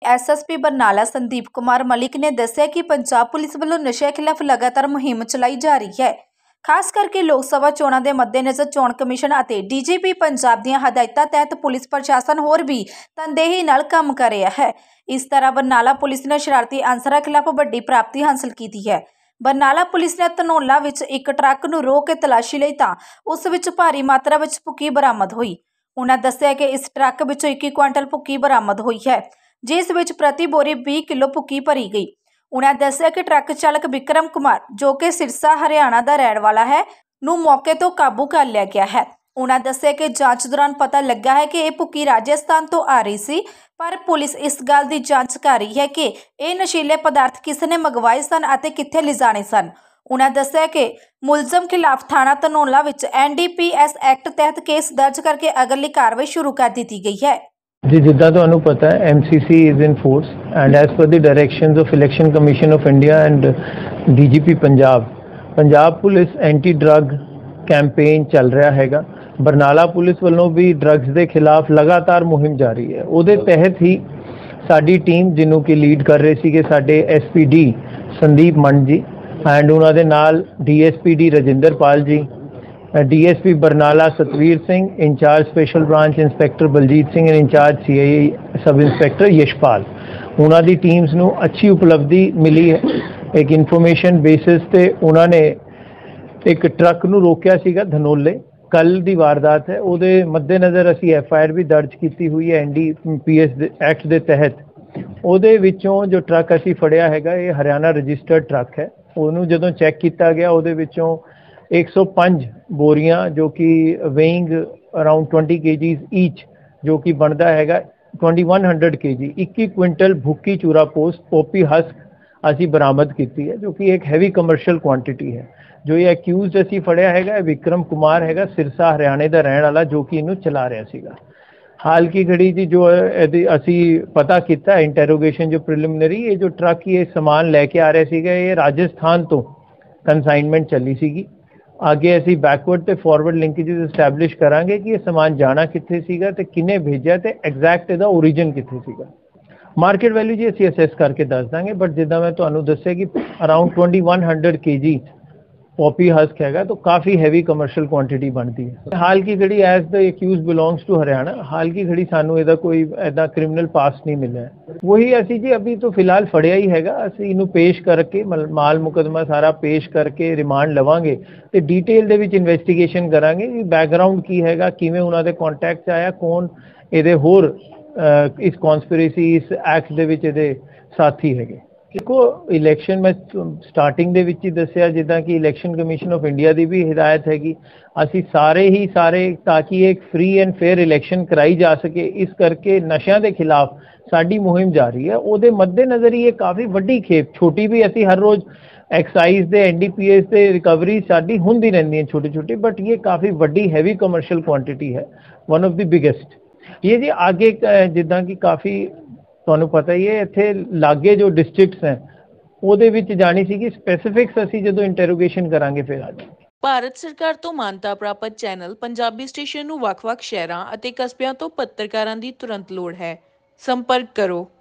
SSP Barnala Sandeep Kumar Malik ਨੇ ਦੱਸਿਆ ਕਿ ਪੰਜਾਬ ਪੁਲਿਸ ਵੱਲੋਂ ਨਸ਼ੇ ਖਿਲਾਫ ਲਗਾਤਾਰ ਮੁਹਿੰਮ ਚਲਾਈ ਜਾ ਰਹੀ ਹੈ। ਖਾਸ ਕਰਕੇ ਲੋਕ ਸਭਾ ਚੋਣਾਂ ਦੇ ਮੱਦੇਨਜ਼ਰ ਚੋਣ ਕਮਿਸ਼ਨ ਅਤੇ ਡੀਜੀਪੀ ਪੰਜਾਬ ਦੀਆਂ ਹਦਾਇਤਾਂ ਤਹਿਤ ਪੁਲਿਸ ਪ੍ਰਸ਼ਾਸਨ ਹੋਰ ਵੀ ਤਨਦੇਹੀ ਨਾਲ ਕੰਮ ਕਰ ਰਿਹਾ ਹੈ। ਇਸ ਤਰ੍ਹਾਂ ਬਰਨਾਲਾ ਪੁਲਿਸ ਨੇ ਸ਼ਰਾਰਤੀ ਅਨਸਰਾਂ ਖਿਲਾਫ ਵੱਡੀ ਪ੍ਰਾਪਤੀ ਹਾਸਲ ਕੀਤੀ ਹੈ। ਬਰਨਾਲਾ ਪੁਲਿਸ ਨੇ ਧਨੌਲਾ ਵਿੱਚ ਇੱਕ ਟਰੱਕ ਨੂੰ ਰੋਕ ਕੇ ਤਲਾਸ਼ੀ ਲਈ ਤਾਂ ਉਸ ਵਿੱਚ ਭਾਰੀ ਮਾਤਰਾ ਵਿੱਚ ਭੁੱਕੀ ਬਰਾਮਦ ਹੋਈ। ਉਨ੍ਹਾਂ ਦੱਸਿਆ ਕਿ ਇਸ ਟਰੱਕ ਵਿੱਚੋਂ 21 ਕੁਇੰਟਲ ਭੁੱਕੀ ਬਰਾਮਦ ਹੋਈ ਹੈ, ਜਿਸ ਵਿੱਚ ਪ੍ਰਤੀ ਬੋਰੀ 20 ਕਿਲੋ ਭੁੱਕੀ ਭਰੀ ਗਈ। ਉਨ੍ਹਾਂ ਦੱਸਿਆ ਕਿ ਟਰੱਕ ਚਾਲਕ ਵਿਕਰਮ ਕੁਮਾਰ, ਜੋ ਕਿ ਸਿਰਸਾ ਹਰਿਆਣਾ ਦਾ ਰਹਿਣ ਵਾਲਾ ਹੈ, ਨੂੰ ਮੌਕੇ ਤੋਂ ਕਾਬੂ ਕਰ ਲਿਆ ਗਿਆ ਹੈ। ਉਨ੍ਹਾਂ ਦੱਸਿਆ ਕਿ ਜਾਂਚ ਦੌਰਾਨ ਪਤਾ ਲੱਗਾ ਹੈ ਕਿ ਇਹ ਭੁੱਕੀ ਰਾਜਸਥਾਨ ਤੋਂ ਆ ਰਹੀ ਸੀ, ਪਰ ਪੁਲਿਸ ਇਸ ਗੱਲ ਦੀ ਜਾਂਚ ਕਰ ਰਹੀ ਹੈ ਕਿ ਇਹ ਨਸ਼ੀਲੇ ਪਦਾਰਥ ਕਿਸ ਨੇ ਮੰਗਵਾਏ ਸਨ ਅਤੇ ਕਿੱਥੇ ਲਿਜਾਣੇ ਸਨ। ਉਨ੍ਹਾਂ ਦੱਸਿਆ ਕਿ ਮੁਲਜ਼ਮ ਖਿਲਾਫ ਥਾਣਾ ਧਨੌਲਾ ਵਿੱਚ NDPS ਐਕਟ ਤਹਿਤ ਕੇਸ ਦਰਜ ਕਰਕੇ ਅਗਲੀ ਕਾਰਵਾਈ ਸ਼ੁਰੂ ਕਰ ਦਿੱਤੀ ਗਈ ਹੈ। जी, जिद्दां तुहानूं पता है MCC is in force and as per the directions of election commission of India and DGP Punjab police anti drug campaign चल रहा हैगा। बरनाला पुलिस वालों भी ड्रग्स के खिलाफ लगातार मुहिम जारी है। उहदे तहत ही साडी टीम जिन्हों की लीड कर रहे थे साडे SPD संदीप मंड जी एंड उन्हां दे नाल DSPD Rajinder Pal ji, DSP Barnala Satvir Singh, incharge special branch inspector Baljit Singh and incharge CI sub inspector Yashpal, उन्होंने टीम्स नूं अच्छी उपलब्धि मिली है। एक इन्फॉर्मेशन बेसिस ते उन्होंने एक ट्रक नूं रोकिया सीगा धनौले, कल दी वारदात है। उहदे मद्देनज़र असी FIR भी दर्ज की हुई है NDPS एक्ट के तहत। उहदे विचों जो ट्रक असी फड़िया हैगा ये हरियाणा रजिस्टर्ड ट्रक है। उहनूं जदों चैक किया गया उहदे विचों 105 बोरियां जो कि वेइंग अराउंड 20 kgs ईच, जो कि बनता हैगा 2100 kg, 21 क्विंटल भुक्की चूरा पोस्ट पॉपी हस्क असी बरामद की है, जो कि एक हैवी कमर्शियल क्वांटिटी है। जो ये एक्यूज असी फड़िया हैगा विक्रम कुमार हैगा, सिरसा हरियाणे का रहने वाला, जो कि इनू चला रहा सीगा। हाल की घड़ी जी जो असी पता किया इंटेरोगेशन जो प्रिलिमिनरी, ये जो ट्रक ये समान लैके आ रहा सीगा ये राजस्थान तो कंसाइनमेंट चली सीगी। आगे असी बैकवर्ड ते फॉरवर्ड लिंकेजेस इस्टैबलिश करांगे कि ये समान जाना कित्थे सीगा ते किने भेजा ते एग्जैक्ट इहदा ओरिजिन कित्थे सीगा। मार्केट वैल्यू जी असी असैस करके दस दांगे, बट जिद्दां मैं तुहानूं दस्सिया कि अराउंड 2100 kg पॉपी हस्क हैगा, तो काफ़ी हैवी कमर्शियल क्वांटिटी बनती है। हाल की घड़ी as the accused belongs to Haryana, हाल की घड़ी सानू इहदा कोई ऐसा क्रिमिनल पास नहीं मिला है। वही असी जी अभी तो फिलहाल फड़िया ही हैगा, असी इनू पेश करके माल मुकदमा सारा पेश करके रिमांड लवांगे ते डिटेल दे विच इन्वेस्टिगेशन करांगे कि बैकग्राउंड की हैगा, किवें उन्हां दे कॉन्टैक्ट आया, कौन इहदे होर इस कॉन्स्पिरेसी इस एक्ट दे विच इहदे साथी हैगे। देखो इलैक्शन में स्टार्टिंग दे विच ही दस्सिया जिद्दां कि इलैक्शन कमीशन ऑफ इंडिया की भी हिदायत हैगी असी सारे ताकि एक फ्री एंड फेयर इलैक्शन कराई जा सके, इस करके नशियां के खिलाफ साडी मुहिम जारी है। उहदे मद्देनज़र ही ये काफ़ी वड्डी खेप, छोटी भी असी हर रोज़ एक्साइज दे NDPS से रिकवरी साडी हुंदी रहिंदी है छोटी छोटी, बट ये काफ़ी वड्डी हैवी कमर्शियल क्वांटिटी है, वन ऑफ द बिगेस्ट। ये जी आगे जिद्दां कि काफ़ी तुहानूं पता ही है इत्थे लागे जो डिस्ट्रिक्ट्स हैं ਉਹਦੇ ਵਿੱਚ ਜਾਣੀ ਸੀਗੀ ਸਪੈਸੀਫਿਕਸ ਅਸੀਂ ਜਦੋਂ ਇੰਟਰੋਗੇਸ਼ਨ ਕਰਾਂਗੇ ਫਿਰ ਆ ਜਾਵਾਂਗੇ। ਭਾਰਤ ਸਰਕਾਰ ਤੋਂ ਮਾਨਤਾ ਪ੍ਰਾਪਤ ਚੈਨਲ ਪੰਜਾਬੀ ਸਟੇਸ਼ਨ ਨੂੰ ਵੱਖ-ਵੱਖ ਸ਼ਹਿਰਾਂ ਅਤੇ ਕਸਬਿਆਂ ਤੋਂ ਪੱਤਰਕਾਰਾਂ ਦੀ ਤੁਰੰਤ ਲੋੜ ਹੈ। ਸੰਪਰਕ ਕਰੋ